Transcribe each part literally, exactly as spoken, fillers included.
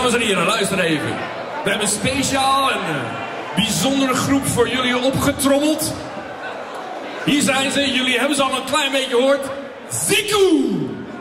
Dames en heren, luister even. We hebben speciaal een bijzondere groep voor jullie opgetrommeld. Hier zijn ze, jullie hebben ze al een klein beetje gehoord. Ziku!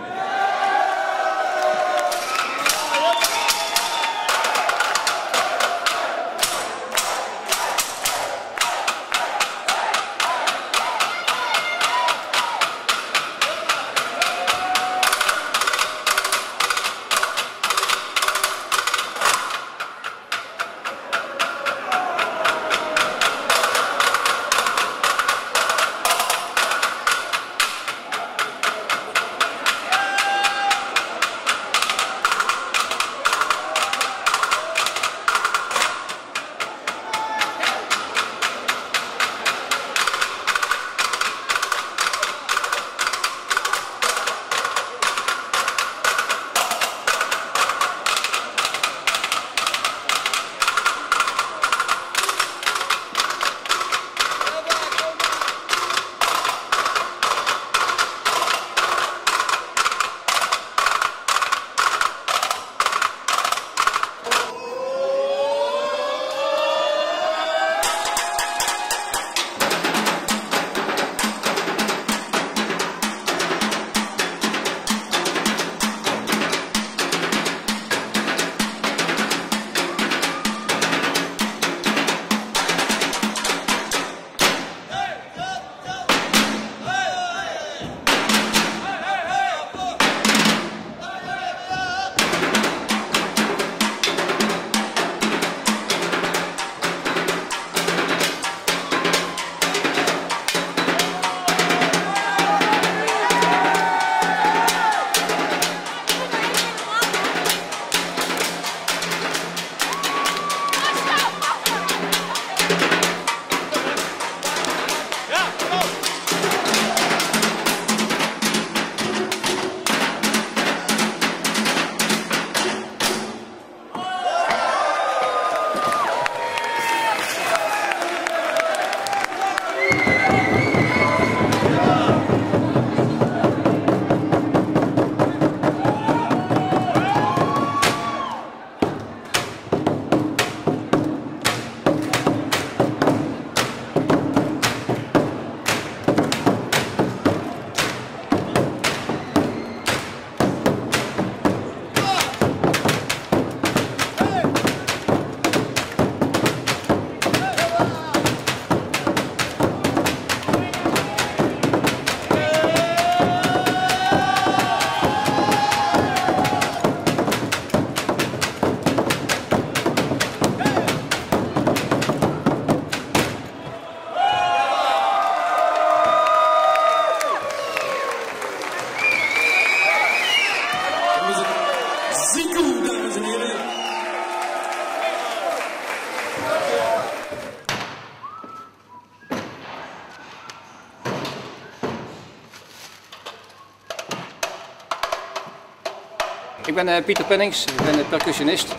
Ik ben uh, Pieter Pennings, ik ben percussionist.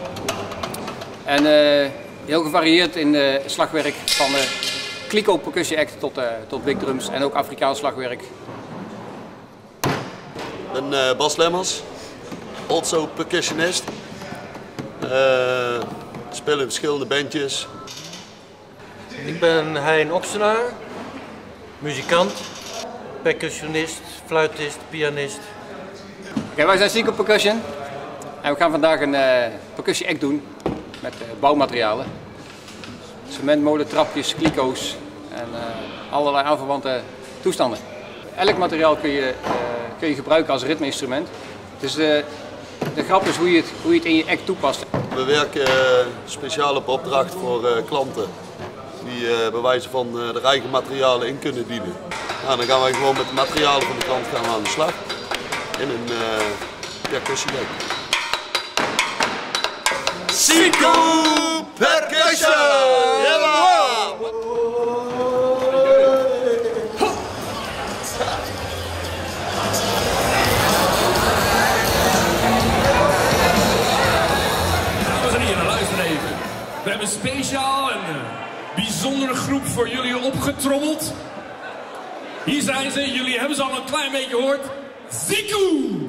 En uh, heel gevarieerd in uh, slagwerk, van uh, Kliko Percussie Act tot, uh, tot big drums en ook Afrikaans slagwerk. Ik ben uh, Bas Lemmers, also percussionist. Uh, speel in verschillende bandjes. Ik ben Hein Oxenaar, muzikant, percussionist, fluitist, pianist. Okay, wij zijn Ziku Percussion en we gaan vandaag een uh, percussie act doen met uh, bouwmaterialen. Cementmolen, trapjes, kliko's en uh, allerlei aanverwante toestanden. Elk materiaal kun je, uh, kun je gebruiken als ritmeinstrument. Dus uh, de grap is hoe je, het, hoe je het in je act toepast. We werken uh, speciaal op opdracht voor uh, klanten die uh, bij wijze van uh, de eigen materialen in kunnen dienen. Nou, dan gaan wij gewoon met de materialen van de klant gaan we aan de slag in een uh, percussie act. Ziku Percussion! We hebben speciaal een bijzondere groep voor jullie opgetrommeld. Hier zijn ze, jullie hebben ze al een klein beetje gehoord. Ziku!